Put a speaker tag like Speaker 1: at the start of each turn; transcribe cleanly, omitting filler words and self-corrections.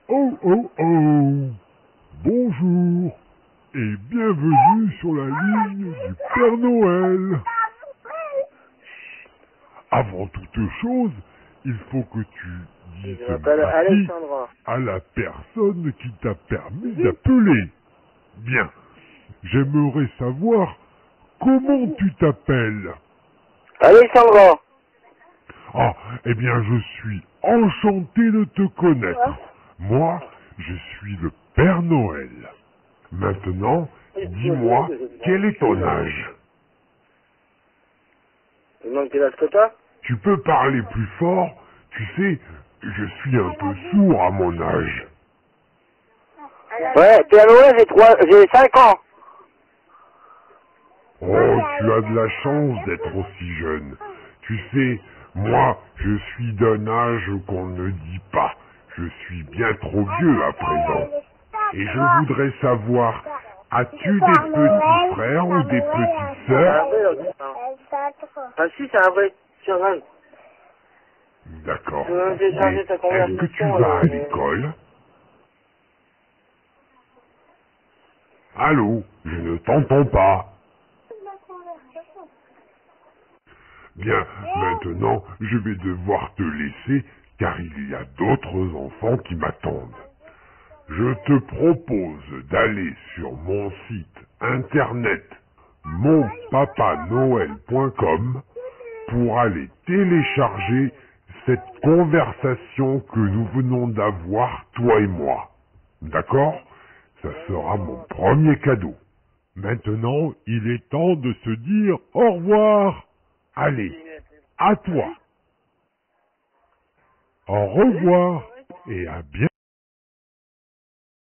Speaker 1: Oh oh oh. Bonjour et bienvenue sur la ligne du Père Noël. Avant toute chose, il faut que tu dises
Speaker 2: Je m'appelle
Speaker 1: merci
Speaker 2: Alexandra.
Speaker 1: à la personne qui t'a permis d'appeler. Bien, j'aimerais savoir comment tu t'appelles.
Speaker 2: Alexandra.
Speaker 1: Ah, eh bien, je suis enchanté de te connaître. Moi, je suis le Père Noël. Maintenant, dis-moi, quel est ton âge?
Speaker 2: Tu demandes quel âge que t'as?
Speaker 1: Tu peux parler plus fort? Tu sais, je suis un peu sourd à mon âge.
Speaker 2: Ouais, Père Noël, j'ai 5 ans.
Speaker 1: Oh, tu as de la chance d'être aussi jeune. Tu sais, moi, je suis d'un âge qu'on ne dit pas. Je suis bien trop vieux à présent. Et je voudrais savoir, as-tu des petits frères ou des petites
Speaker 2: C'est un
Speaker 1: sœurs?
Speaker 2: vrai, là. Ah si, c'est un vrai. Tiens, regarde.
Speaker 1: D'accord.
Speaker 2: Tu veux même télécharger ta
Speaker 1: Est-ce que tu
Speaker 2: conversation,
Speaker 1: vas à l'école? Allô, je ne t'entends pas. Bien, maintenant, je vais devoir te laisser car il y a d'autres enfants qui m'attendent. Je te propose d'aller sur mon site internet monpapanoël.com pour aller télécharger cette conversation que nous venons d'avoir, toi et moi. D'accord? Ça sera mon premier cadeau. Maintenant, il est temps de se dire au revoir. Allez, à toi. Au revoir et à bientôt.